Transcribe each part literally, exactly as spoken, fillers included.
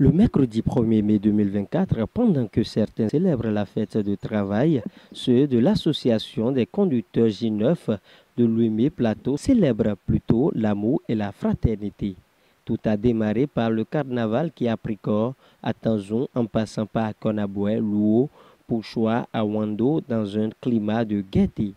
Le mercredi premier mai deux mille vingt-quatre, pendant que certains célèbrent la fête du travail, ceux de l'association des conducteurs J neuf de Louémé Plateau célèbrent plutôt l'amour et la fraternité. Tout a démarré par le carnaval qui a pris corps à Tanzon en passant par Konaboué, Louo, Pouchoua, à Wando dans un climat de gaieté.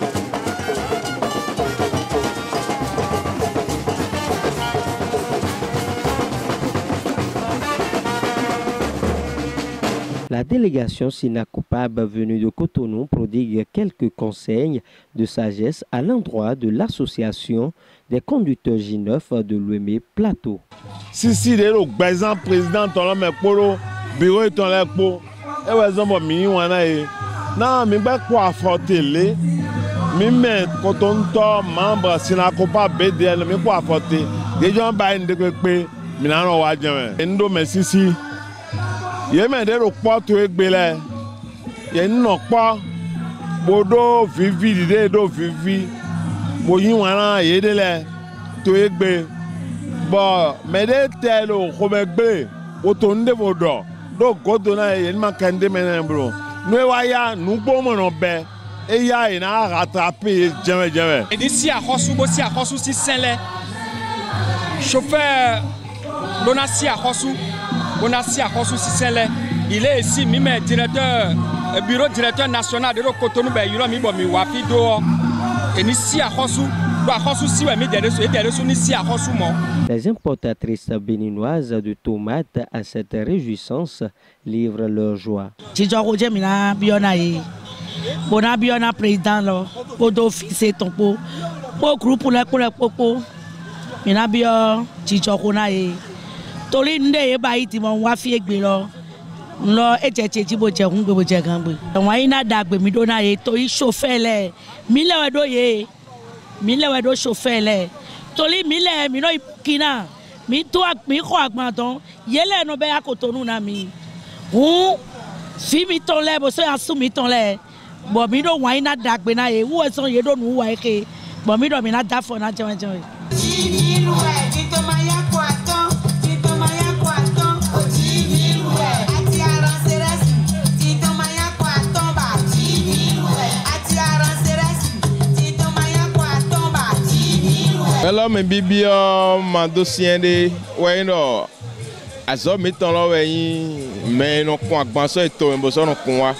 La délégation Sinakoupab venue de Cotonou prodigue quelques conseils de sagesse à l'endroit de l'association des conducteurs J neuf de Louémé Plateau. Si si le président président ton me polo bureau ton le po e we zo mo mi wana e na mi gba ko afotele mi me Cotonou membre Sinakoupab B D L mi ko afote de jo ba ndi pe mi na ro wa jeun ndo me sisi ye me de ro po to egbele ye nno po bodo vivi de do vivi bo yin wana ye de le to egbe bo me de telo ko me gbe o to nde bodo do godo na ye ma kande me na bro no wa ya nu gbo mo no be e ya ina rattraper jeme jeme et d'ici à Khossou bo si à Khossou si Saint-Lé chauffeur Donasi à Khossou Donasi à Khossou si Saint-Lé. Il est ici, mi me directeur, bureau directeur national de Cotonou, ben il a mis bon mi wafi do. Et ici à Khossou, à Khossou si ouais mi derrière et derrière sur ici à Khossou mon. Les importatrices béninoises de tomates à cette réjouissance livrent leur joie. Tijo Roger mina biona yi. Bona biona président lo. Podo fils ton po. Po groupe pour le pour le popo. Mina bio Tijo Kona yi. Toli nde ye ba iti mon wafi egbe lo. Lo echeche ti bo je kun gbe bo je kan gbe. Won ina dagbe mi do na ye to i chauffeur le. Mi le we do ye. Mi le we do chauffeur le. Toli mi le mi no kina. Mi to mi ko agbon ton. Ye le no be Cotonou na mi. Hu fi mi ton le bo so asu mi ton le. Bo mi do won ina dagbe na ye. Wo so ye do nu wa ke. Bo mi do mi na da fo na je je. Alors me bibi ma dossier de ouais no azo mi ton lo we me no kon agban so eto mbo so no kon wa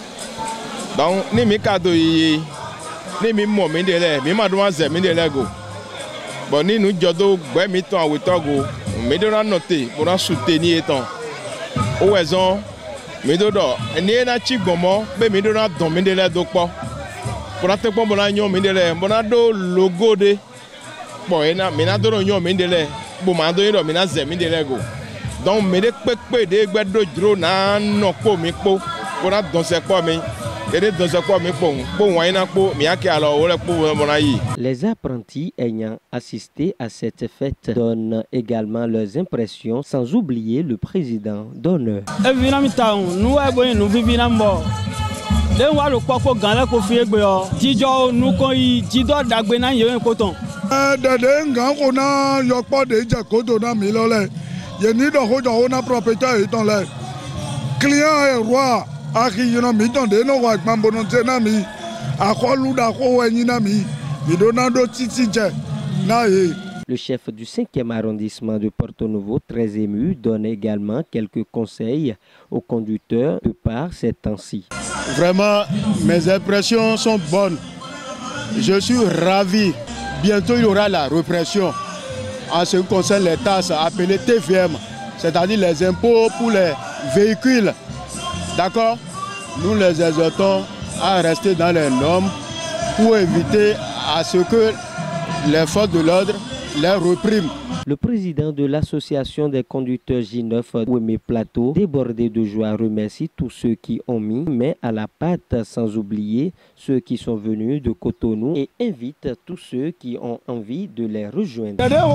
donc ni mi kado yi ni mi mo mi de le mi ma do ma ze mi de le go bon ni nu jodo gbe mi ton awe to go mi do na noter mo na soutenir eton o wezon mi do do ni na chi gbomo be mi do na don mi de le do po pour na te po mo na nyon mi de le mo na do logo de bon ena mina do nyon mi de le bo ma do yin mina ze mi de le go donc me de pepe de gbe do dro na no po mi po pour na don se po mi et de don se po mi po po wa ina po mi ake alo o le po mo na yi. Les apprentis ayant assisté à cette fête donnent également leurs impressions sans oublier le président d'honneur. E vina mi ta nu wa gbo yin nu vivi na mbo de wa lo po ko gan le ko fi egbe o tijo nu ko yi ti do dagbe na ye ko ton dede nga ko na yokpo de je koto na mi lole ye ni do ho jo na propriétaire ton le client e roi aki you know mi ton de no wa gbambo no te na mi akolu da ko wen na mi mi do na do titi je na ye. Le chef du cinquième arrondissement de Porto Novo, très ému, donne également quelques conseils aux conducteurs de par ces temps-ci. Vraiment, mes impressions sont bonnes. Je suis ravi. Bientôt, il y aura la répression en ce qui concerne les taxes appelées T V M, c'est-à-dire les impôts pour les véhicules. D'accord? Nous les exhortons à rester dans les normes pour éviter à ce que les forces de l'ordre les repriment. Le président de l'association des conducteurs J neuf Louémé Plateau, débordé de joie, remercie tous ceux qui ont mis main à la pâte, sans oublier ceux qui sont venus de Cotonou, et invite tous ceux qui ont envie de les rejoindre.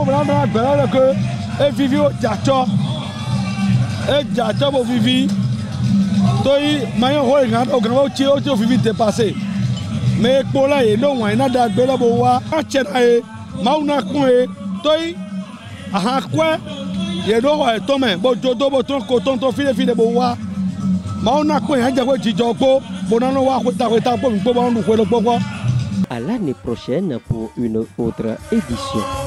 Mais pour là, il y a toi, ah quoi, ye do wa to me bo jodo bo ton ko ton to file file bo wa ma ona ko yan je ko jijo po bonano wa ko ta ko ta po bo bo nu ko lo po. À l'année prochaine pour une autre édition.